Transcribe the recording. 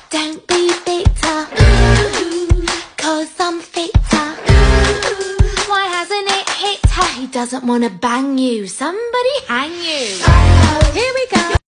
Don't be bitter, cause I'm fitter. Why hasn't it hit her? He doesn't wanna bang you, somebody hang you. Here we go.